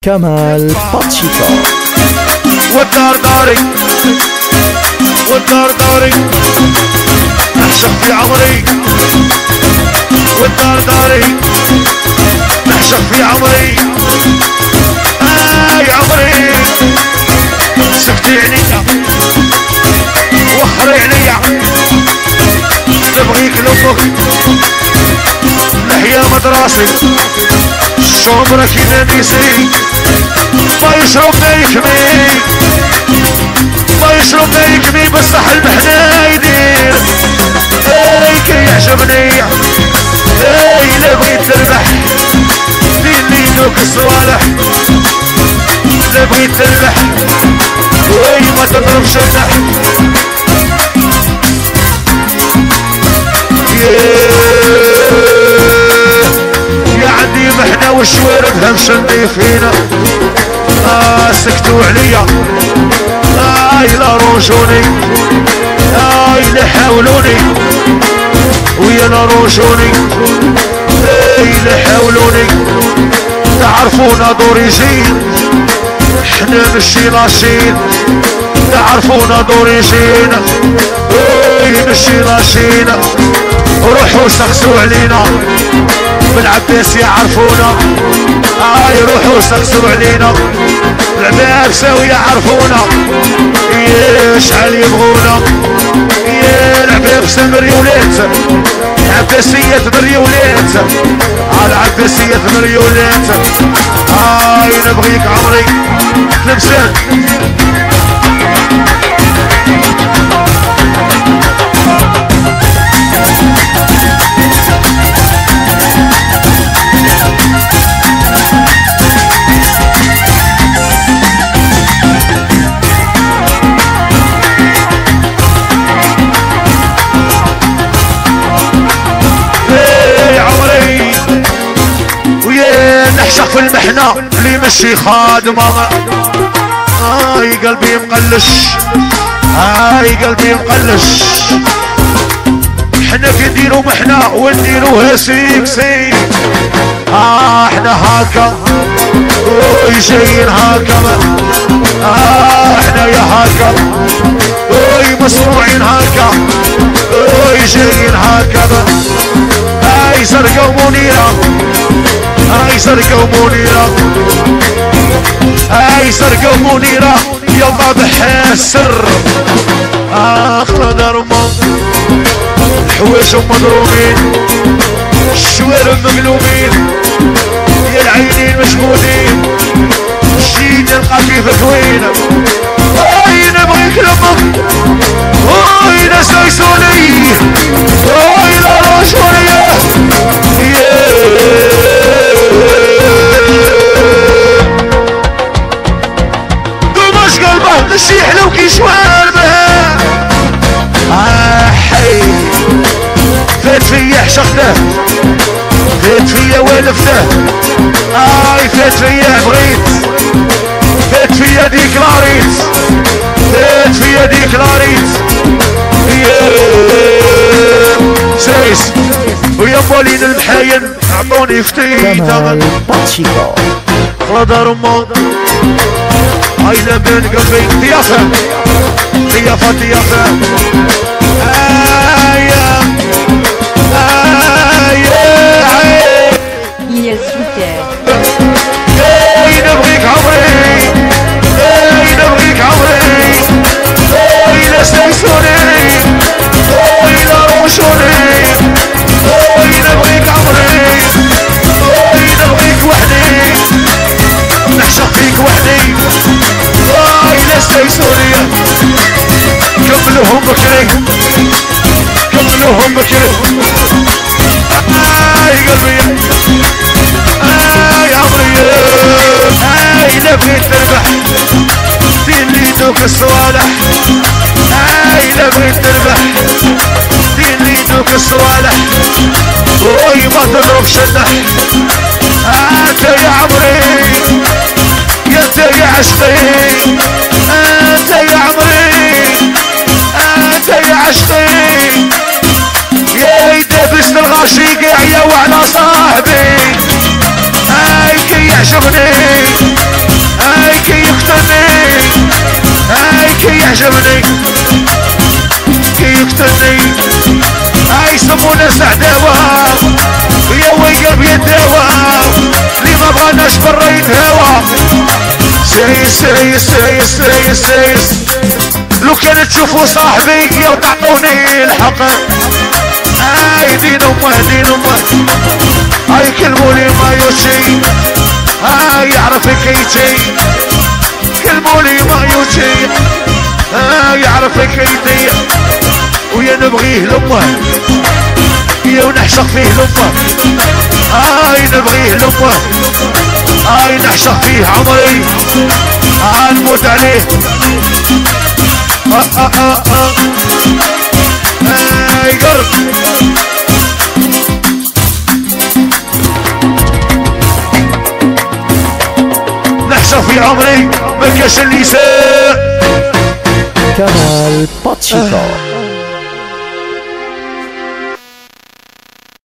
كمال باتشيكو. والدار داري والدار داري نعشق في عمري، والدار داري نعشق في عمري. اي عمري سكتي عليا وخري عليا، نبغيك لامك لحيا مدراسي، الشمرة كيما نيسي، ما يشرب ما يكمي، ما يشرب ما يكمي، بصح المحنا يدير. اي كي يعجبني اي لا بغيت تربح دير لي دوك الصوالح، لا بغيت تربح اي ما تضربش النح. يا عندي محنا والشوارد همشندي فينا، سكتوا عليا لا روجوني، لا حاولوني ويا لا روجوني، لا حاولوني. تعرفونا دوريجين احنا مشي لاشين، تعرفونا دوريجين مشي لاشين. روحوا سقسوا علينا بالعباس يعرفونا، روحوا سقسوا علينا العباساو يعرفونا، شحال يبغونا يا العباس مريولات، العباسية مريولات، العباسية مريولات. نبغيك عمري تلمسان. نحشق في المحنة اللي مشي خادمة، قلبي مقلش، قلبي مقلش. احنا كي نديرو محنة ونديروها سيك سيك، احنا هاكا جايين هاكا، احنا يا هاكا مصروعين هاكا، جايين هاكا. زرقا ومنيرة، زرقا ومنيرة، زرقا ومنيرة، يلا بحاسر خضر رمان، الحوايج مضروبين، الشوارب مقلوبين، يا العينين مشهودين، الشيد الخفيف طويل. نبغيك لامك لا سايسوني، لا روشوني. قماش قلبه نشي حلو كي شواربه، حي فات فيا عشقته، فات فيا والفته، فات فيا بغيت، فات فيا ديكلاريت، فات فيا ديكلاريت. سايس ويا مالين المحاين عطوني فتيت كمال باتشيكو. خضر رمان هاي لبن قلبي ضيافة ضيافة ضيافة. نبغيك عمري، نبغيك عمري، لا سايسوني، لا روشوني. نبغيك عمري، نبغيك وحدي، نعشق فيك وحدي، لا سايسوني. كملوهم بكري، كملوهم بكري. قلبي عمري، لا بغيت تربح دير لي دوك الصوالح، لا بغيت تربح دير لي دوك الصوالح، ما تضربش النح. انت يا عمري، انت يا عشقي، انت يا عمري، انت يا عشقي. يا دابس الغاشي قاعية وعلى صاحبي، كي يعجبني يعجبني كي يقتلني يسمونا سعداوة يا ويقرب يداوى اللي ما بغاناش برا يتهاوى سايس سايس سايس سايس سايس لو كان تشوفوا صاحبي يا تعطوني الحق دين امه دين امه كلموني ما يوشي يعرف كيتي كلموني ما يوشي يعرف كيتي ويا نبغيه لامه يا ونعشق فيه لامه نبغيه لامه نعشق فيه عمري نموت عليه قرب نعشق في عمري ما كاش اللي يساء كمال باتشيكو.